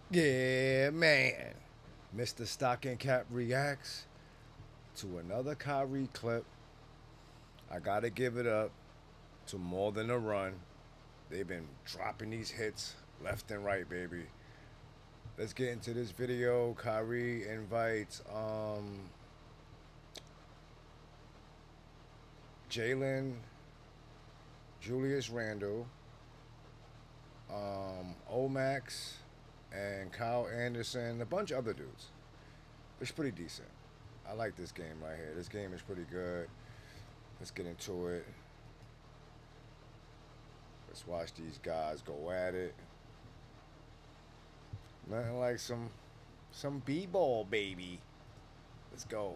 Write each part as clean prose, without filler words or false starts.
Yeah, man. Mr. Stocking Cap reacts to another Kyrie clip. I gotta give it up to More Than a Run. They've been dropping these hits left and right, baby. Let's get into this video. Kyrie invites Jalen, Julius Randle, Omax, and Kyle Anderson, a bunch of other dudes. It's pretty decent. I like this game right here. This game is pretty good. Let's get into it. Let's watch these guys go at it. Nothing like some b-ball, baby. Let's go.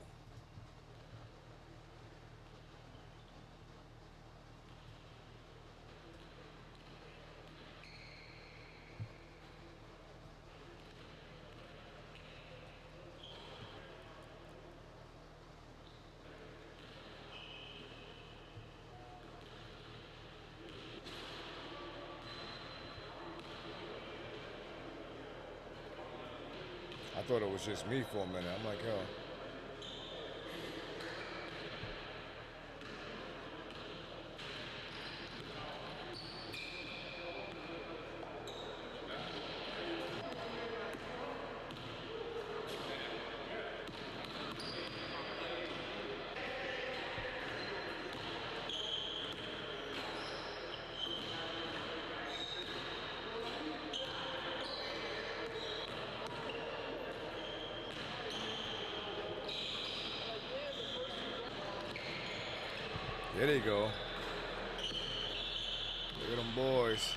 I thought it was just me for a minute. I'm like, yo. There they go. Look at them boys.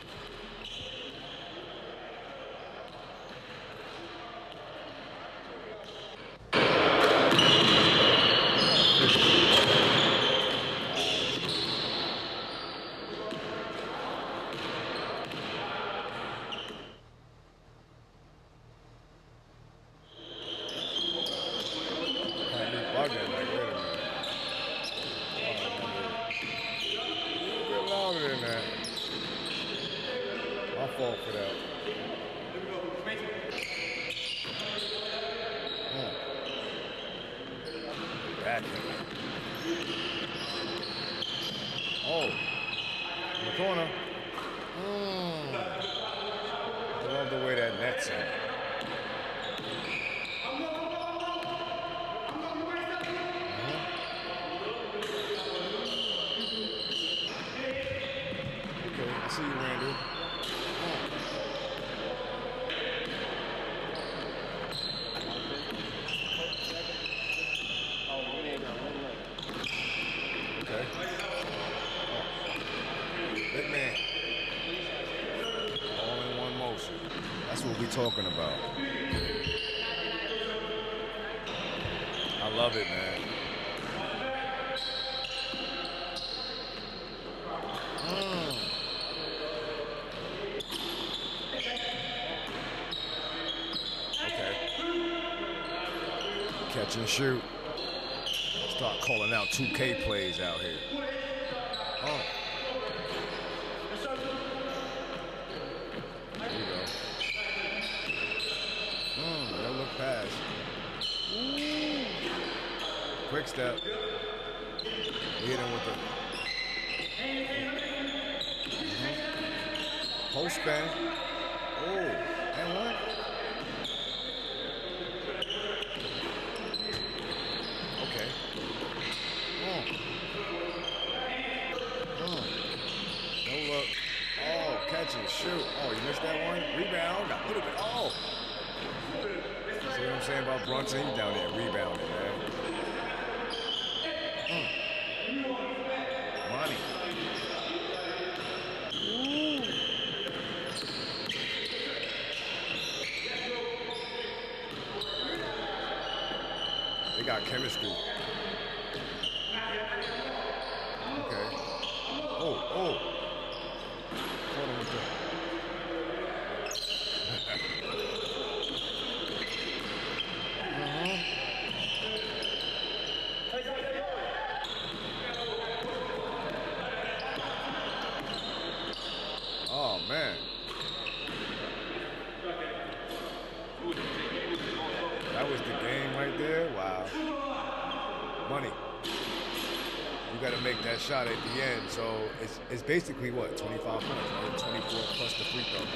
Had me bugging, like, wait a minute. A bit longer than that. My fault for that. Back. Oh, in the corner. I love the way that net's in. Okay, I see you, Randall. Okay. Big man. All in one motion. That's what we talking about. I love it, man. Okay. Catch and shoot. Start calling out 2K plays out here. Oh. There you go. That look pass. Ooh. Quick step. Hit him with the post spin. Oh, and what? Okay. No look. Oh, catch and shoot. Oh, you missed that one? Rebound. Got a little bit. Oh. See what I'm saying about Brunson? He's down there rebounding, man. Money. Ooh. They got chemistry. Okay. Oh. Caught him with the... Oh, man. that was the game right there. Wow. Money. You got to make that shot at the end. So it's basically what, 25 points, right? 24 plus the free throw.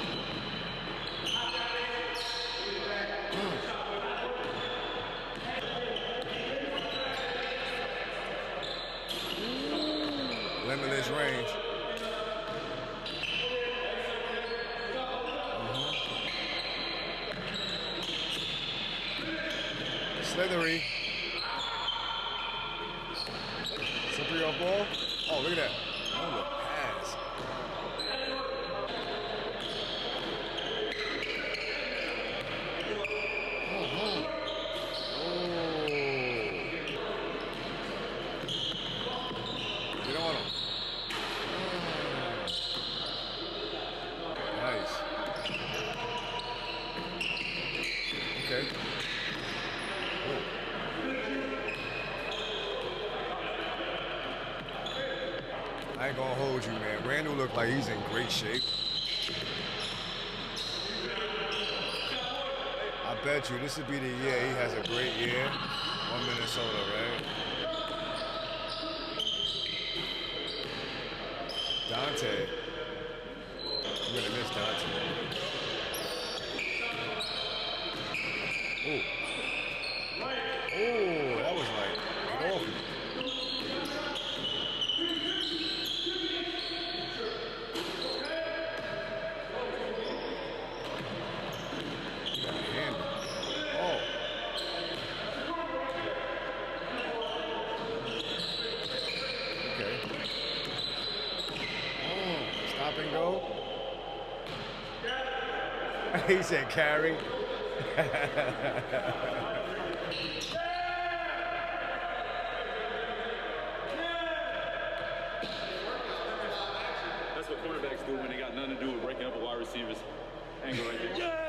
Limitless range. Slithery. Slippery off ball. Oh, look at that. Oh, the pass. Get on him. Nice. Okay. I ain't gonna hold you, man. Randall looked like he's in great shape. I bet you this would be the year he has a great year on Minnesota, right? Dante. I'm gonna miss Dante. Oh. Oh, that was like, get off me. He said carry. That's what cornerbacks do when they got nothing to do with breaking up a wide receiver's angle right there. Yeah!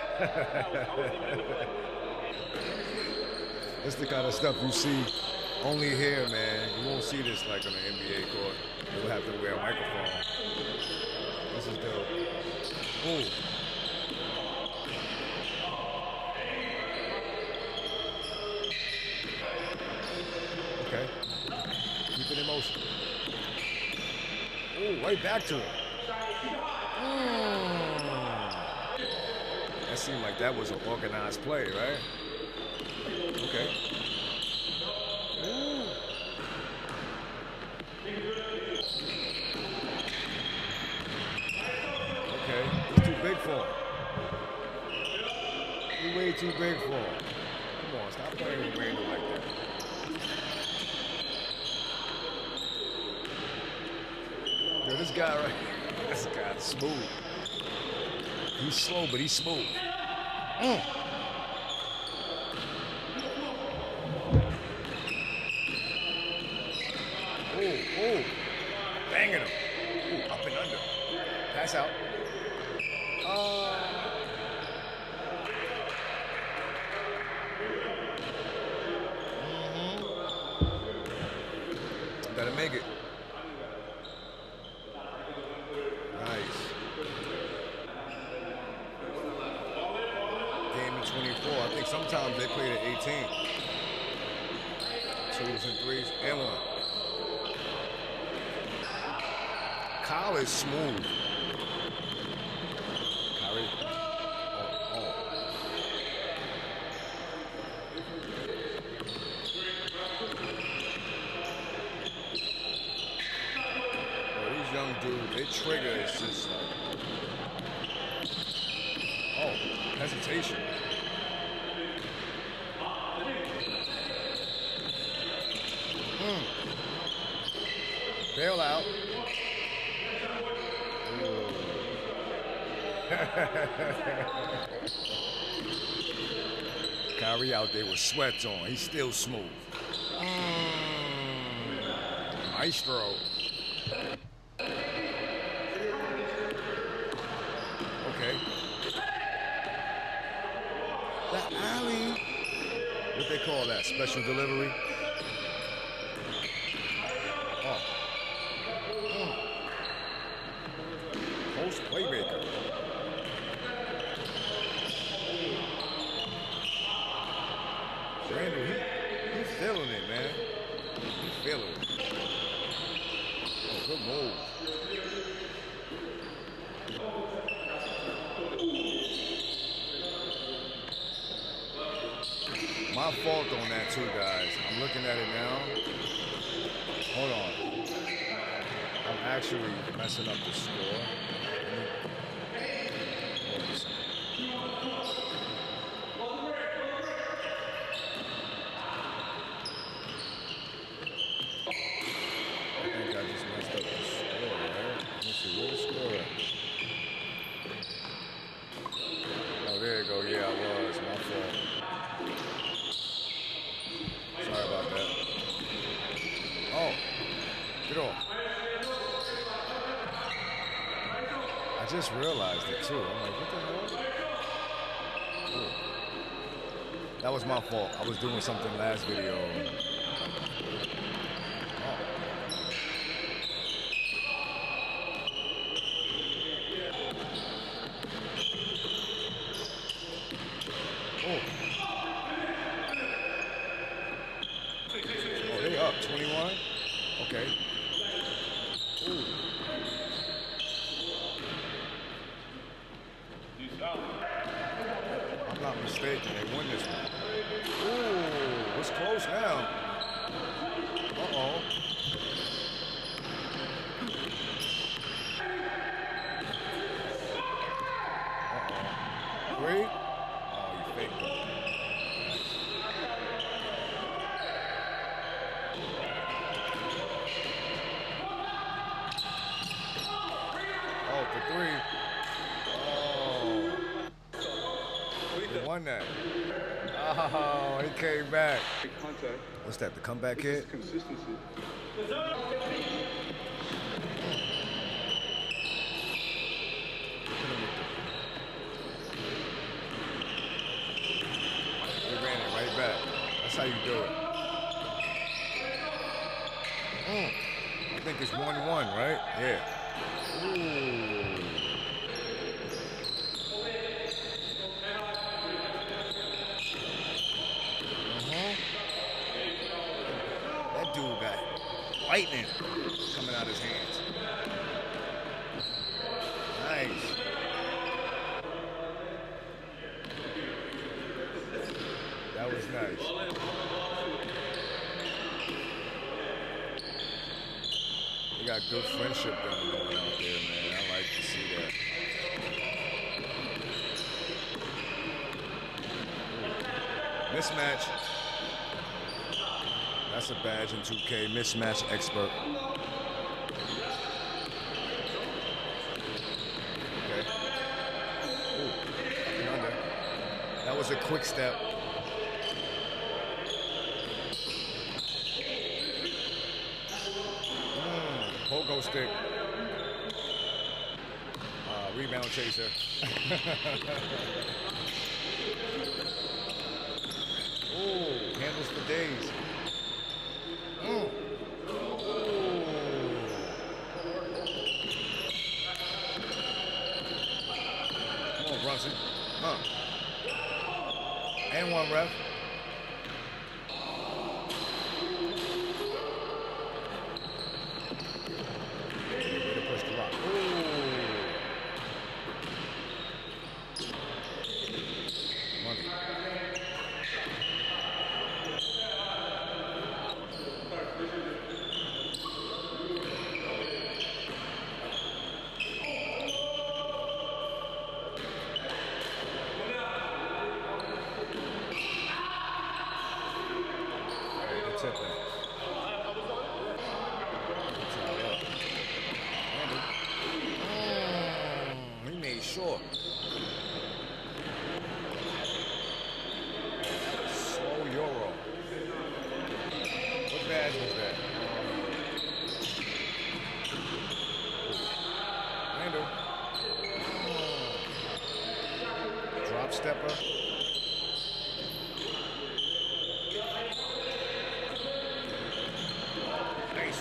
That's the kind of stuff you see only here, man. You won't see this like on the NBA court. You'll have to wear a microphone. This is dope. Ooh. Okay. Keep it in motion. Ooh, right back to him. That seemed like that was an organized play, right? Okay. Ooh. Okay, he's too big for him. He's way too big for him. Come on, stop playing with Randall like that. Yo, this guy right here, this guy's smooth. He's slow, but he's smooth. Oh, oh, banging him. Ooh, up and under. Pass out. Better make it. Nice. Game of 24. I think sometimes they played at 18. 2s and 3s and 1. Kyle is smooth. Kyrie. Oh. These young dudes, they trigger is just like, oh, hesitation. Bail out. Kyrie out there with sweats on. He's still smooth. Maestro. Okay. That alley. What they call that? Special delivery? Post playmaker. Good move. My fault on that too, guys. I'm looking at it now. Hold on. I'm actually messing up the score. Hold on a second. I think I just messed up the score, right? Let's see, where's the score at? Oh, there you go. Yeah, I was. My fault. Sorry about that. Oh, get off. I just realized it too. I'm like, what the hell? Ooh. That was my fault. I was doing something last video. Oh, they up 21? Okay. Ooh. I'm not mistaken. They won this one. Ooh, it's close now. Uh-oh. Uh-oh. 3? Oh, you faked it. Oh, for 3. Oh. He won that. Oh, he came back. What's that, the comeback hit? Consistency. He ran it right back. That's how you do it. I think it's 1-1, right? Yeah. Ooh. That dude got lightning coming out his hands. Nice. That was nice. We got good friendship going on out there, man. I like to see that. Mismatch. That's a badge in 2K. Mismatch expert. Okay. Ooh, up and under. That was a quick step. Pogo stick. Rebound chaser. Ooh, handles for days. Ooh. Come on, Brunson. And one ref. Push the rock. Ooh. Money. That's it then. He made sure. Slow Euro. What badge was that? Randall. Drop stepper. Nice.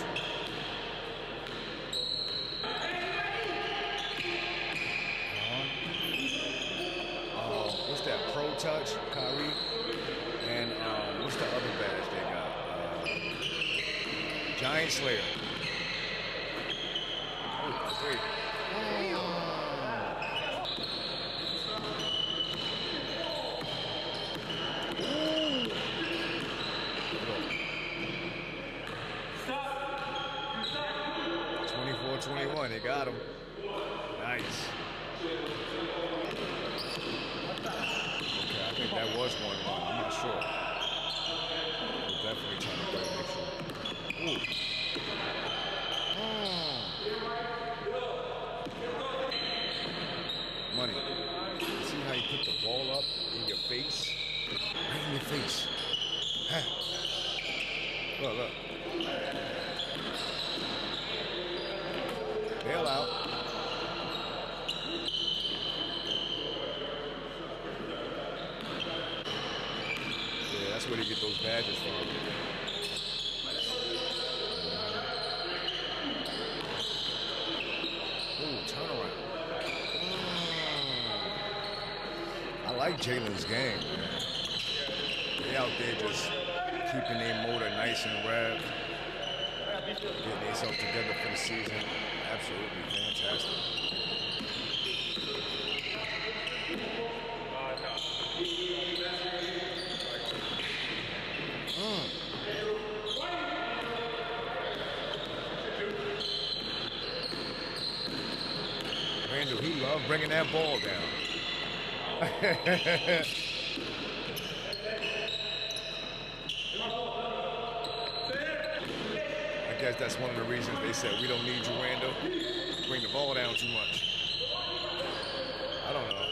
What's that? Pro Touch, Kyrie. And what's the other badge they got? Giant Slayer. three. Ooh. 24-21, they got him. Nice. Okay, I think that was 1-1. I'm not sure. We're definitely trying to make sure. Ooh. Money. See how you put the ball up in your face? Right in your face. Look, look. Bail out. Yeah, that's where they get those badges from. Ooh, turnaround. I like Jalen's game, man. They out there just keeping their motor nice and revved, getting themselves together for the season. Absolutely fantastic. Randall, he loved bringing that ball down. I guess that's one of the reasons they said we don't need you, Randall. Bring the ball down too much. I don't know.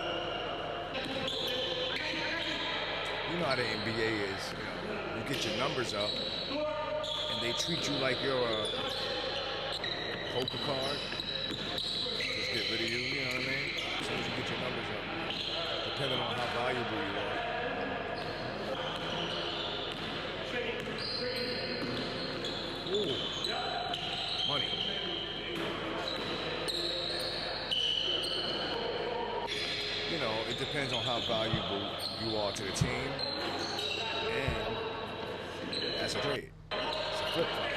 You know how the NBA is. You get your numbers up, and they treat you like you're a poker card. Just get rid of you. You know what I mean? As soon as you get your numbers up, depending on how valuable you are. Ooh. Money. You know, it depends on how valuable you are to the team. And that's a trade. It's a flip flop.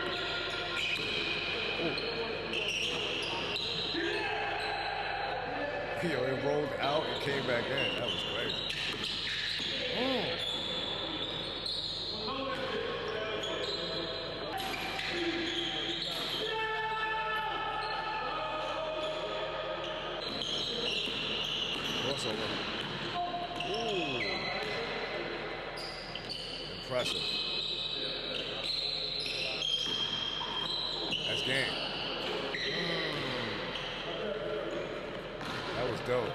Yo, it rolled out and came back in. That was crazy. Crossover. Ooh. Impressive. That's game. That was dope.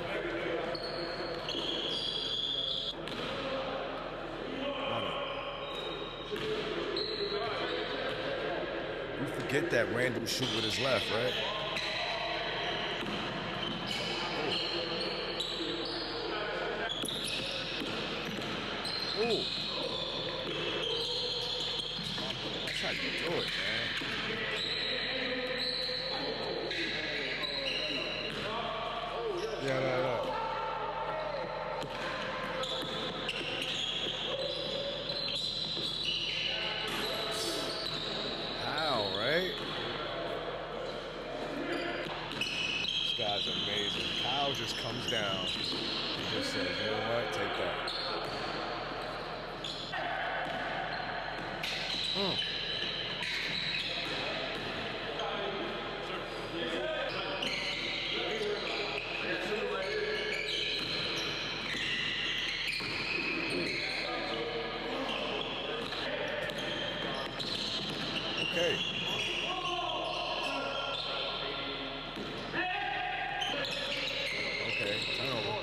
You forget that Randall shoot with his left, right? Ooh. That's how you do it, man. Yeah, no. How, right? This guy's amazing. Kyle just comes down and just says, you know what, take that. Okay. Okay, turnover.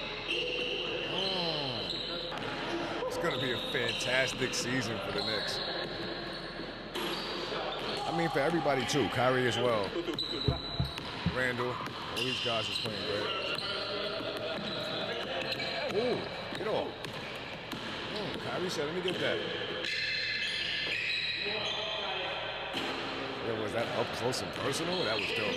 It's going to be a fantastic season for the Knicks. I mean, for everybody, too. Kyrie as well. Randall. All these guys are playing great. Ooh, get off. Kyrie said, let me get that. Yeah, was that up close and personal? That was dope.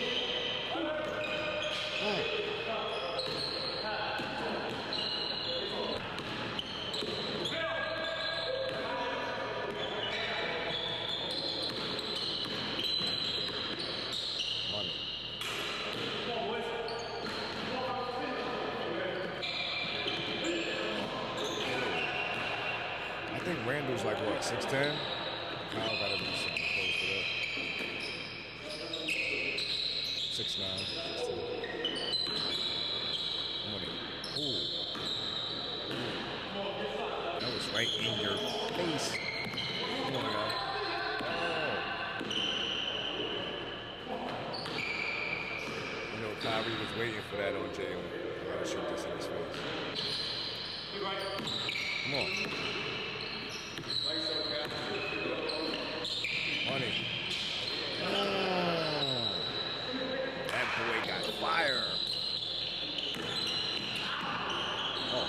Money. Randall's like what, 6'10"? Kyle gotta be something close to that. 6'9", 6'10". Money. Ooh. That was right in your face. Come on, y'all. You know, Kyrie was waiting for that on Jalen. I gotta shoot this in his face. Come on. Money. That boy got fire. Oh.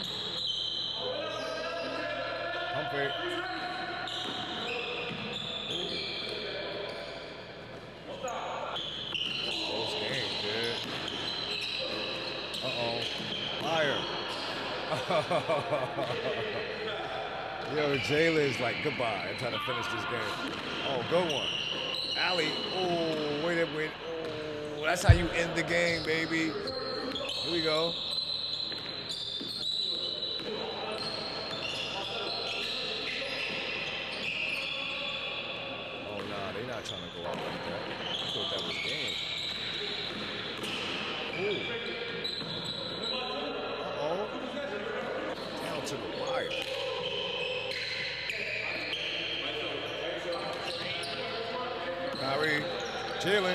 Pump it. Close game, kid. Uh-oh. Fire. Yo, Jalen's like, goodbye. I'm trying to finish this game. Oh, good one. Allie. Oh, wait a minute. Oh, that's how you end the game, baby. Here we go. Oh, nah, they're not trying to go out like that. I thought that was game. Ooh. Uh-oh. Down to the wire. Kyrie, Jalen.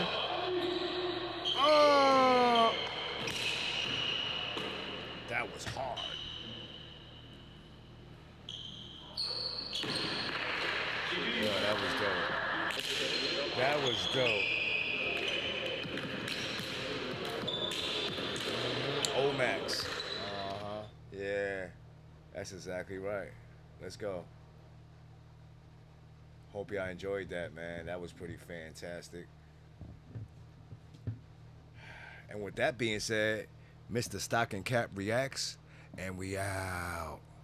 Oh! That was hard. Yeah, that was dope. That was dope. Omax. Uh-huh. Yeah. That's exactly right. Let's go. Hope y'all enjoyed that, man. That was pretty fantastic. And with that being said, Mr. Stocking Cap reacts, and we out.